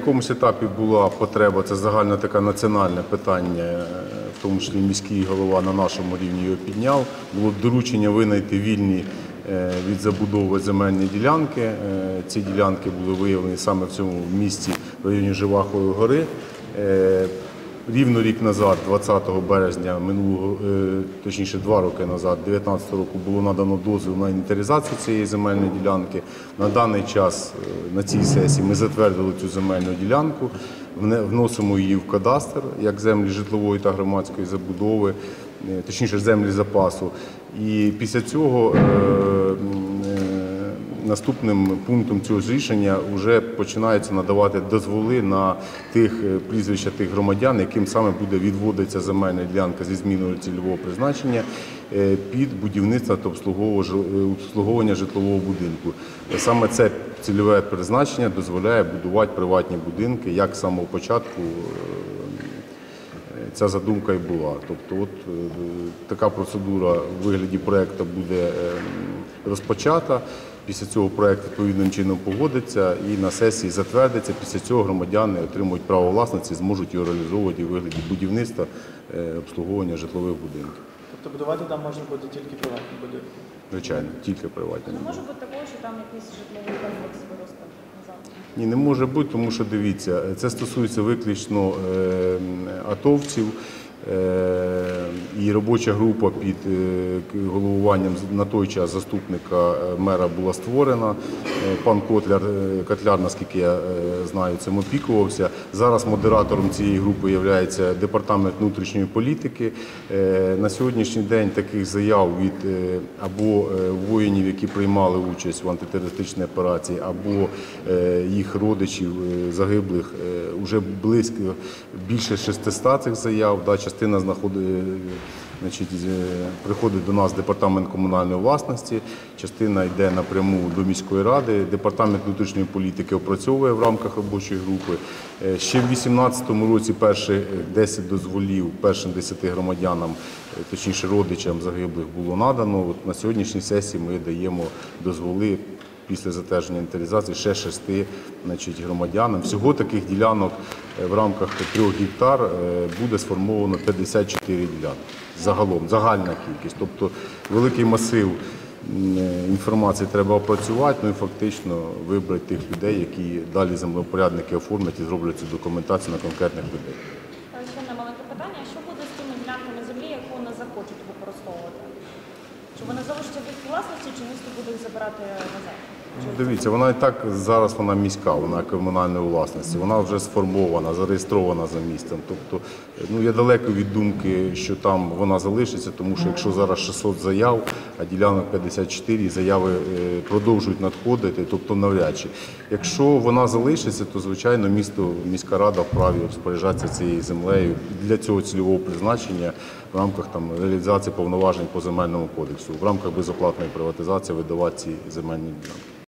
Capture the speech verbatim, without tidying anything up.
якомусь етапі була потреба, це загальне таке національне питання, в тому числі міський голова на нашому рівні його підняв, було доручення винайти вільні від забудови земельні ділянки. Ці ділянки були виявлені саме в цьому місці, в районі Живахової гори. Рівно рік назад, двадцятого березня минулого, точніше два роки назад, дев'ятнадцятого року, було надано дозвіл на інвентаризацію цієї земельної ділянки. На даний час на цій сесії ми затвердили цю земельну ділянку, вносимо її в кадастр як землі житлової та громадської забудови, точніше землі запасу. І після цього наступним пунктом цього рішення вже починаються надавати дозволи на тих прізвища тих громадян, яким саме буде відводитися земельна ділянка зі зміною цільового призначення під будівництво та обслуговування житлового будинку. Саме це цільове призначення дозволяє будувати приватні будинки, як з самого початку ця задумка і була. Тобто от така процедура в вигляді проєкту буде розпочата. Після цього проєкт відповідним чином погодиться і на сесії затвердиться. Після цього громадяни отримують право власності, зможуть його реалізовувати у вигляді будівництва, обслуговування житлових будинків. Тобто будувати там можна буде тільки приватні будинки? Звичайно, тільки приватні. Не може бути такого, що там якийсь житловий комплекс виросте назад? Ні, не може бути, тому що, дивіться, це стосується виключно атовців. І робоча група під головуванням на той час заступника мера була створена. Пан Котляр, Котляр, наскільки я знаю, цим опікувався. Зараз модератором цієї групи є департамент внутрішньої політики. На сьогоднішній день таких заяв від або воїнів, які приймали участь в антитерористичній операції, або їх родичів загиблих, вже близько більше шестисот цих заяв. Частина знаходить, значить, приходить до нас департамент комунальної власності, частина йде напряму до міської ради. Департамент внутрішньої політики опрацьовує в рамках робочої групи. Ще в дві тисячі вісімнадцятому році перші десять дозволів першим десяти громадянам, точніше родичам загиблих, було надано. От на сьогоднішній сесії ми даємо дозволи після затвердження інвентаризації ще шести, значить, громадянам. Всього таких ділянок в рамках трьох гектар буде сформовано п'ятдесят чотири ділянки. Загалом, загальна кількість. Тобто великий масив інформації треба опрацювати, ну і фактично вибрати тих людей, які далі землевпорядники оформлять і зроблять цю документацію на конкретних людей. Ще одне маленьке питання. Що буде з тими ділянками землі, яку вони захочуть використовувати? Чи вони залишаться в їх власності, чи місто буде їх забирати назад? Дивіться, вона і так зараз вона міська, вона комунальної власності, вона вже сформована, зареєстрована за місцем. Тобто, ну, я далеко від думки, що там вона залишиться, тому що якщо зараз шістсот заяв, а ділянок п'ятдесят чотири, заяви продовжують надходити, тобто навряд чи. Якщо вона залишиться, то, звичайно, місто, міська рада вправі розпоряджатися цією землею для цього цільового призначення в рамках там реалізації повноважень по земельному кодексу, в рамках безоплатної приватизації видавати ці земельні ділянки.